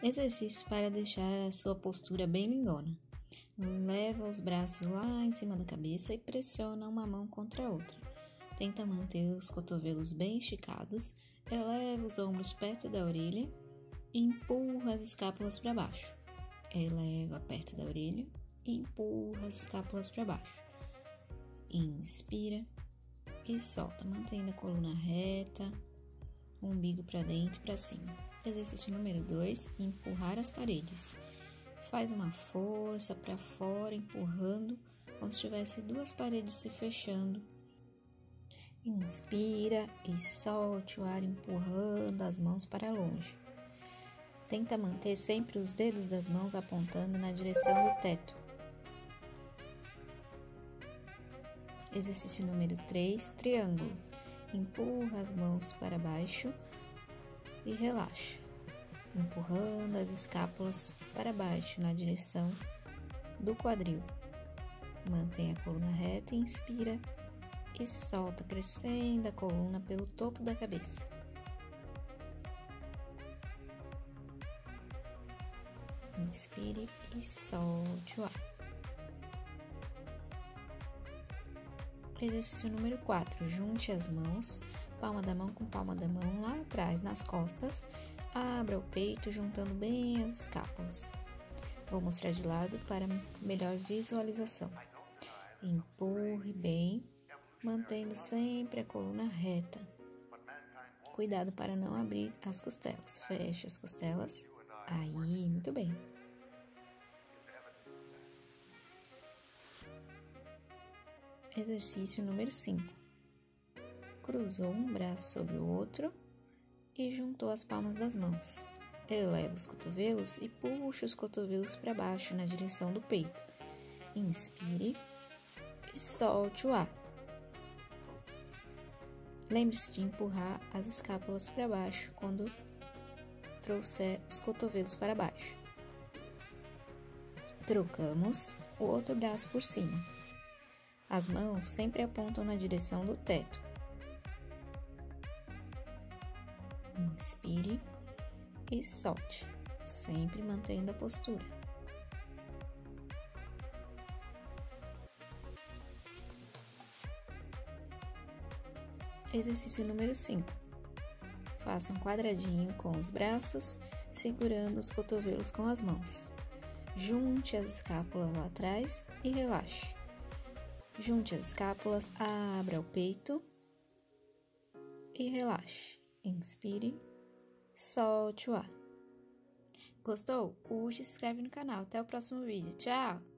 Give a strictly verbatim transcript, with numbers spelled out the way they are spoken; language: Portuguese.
Exercícios para deixar a sua postura bem lindona. Leva os braços lá em cima da cabeça e pressiona uma mão contra a outra. Tenta manter os cotovelos bem esticados, eleva os ombros perto da orelha e empurra as escápulas para baixo. Eleva perto da orelha e empurra as escápulas para baixo. Inspira e solta, mantendo a coluna reta, o umbigo para dentro e para cima. Exercício número dois, empurrar as paredes. Faz uma força para fora, empurrando, como se tivesse duas paredes se fechando. Inspira e solte o ar empurrando as mãos para longe. Tenta manter sempre os dedos das mãos apontando na direção do teto. Exercício número três, triângulo. Empurra as mãos para baixo e relaxa, empurrando as escápulas para baixo na direção do quadril. Mantém a coluna reta, inspira e solta, crescendo a coluna pelo topo da cabeça. Inspire e solte o ar. Exercício número quatro. Junte as mãos, palma da mão com palma da mão lá atrás, nas costas. Abra o peito, juntando bem as escápulas. Vou mostrar de lado para melhor visualização. Empurre bem, mantendo sempre a coluna reta. Cuidado para não abrir as costelas. Feche as costelas. Aí, muito bem. Exercício número cinco. Cruzou um braço sobre o outro e juntou as palmas das mãos. Eleva os cotovelos e puxa os cotovelos para baixo na direção do peito. Inspire e solte o ar. Lembre-se de empurrar as escápulas para baixo quando trouxer os cotovelos para baixo. Trocamos o outro braço por cima. As mãos sempre apontam na direção do teto. Inspire e solte, sempre mantendo a postura. Exercício número cinco. Faça um quadradinho com os braços, segurando os cotovelos com as mãos. Junte as escápulas lá atrás e relaxe. Junte as escápulas, abra o peito e relaxe. Inspire, solte o ar. Gostou? Curte e se inscreve no canal. Até o próximo vídeo. Tchau!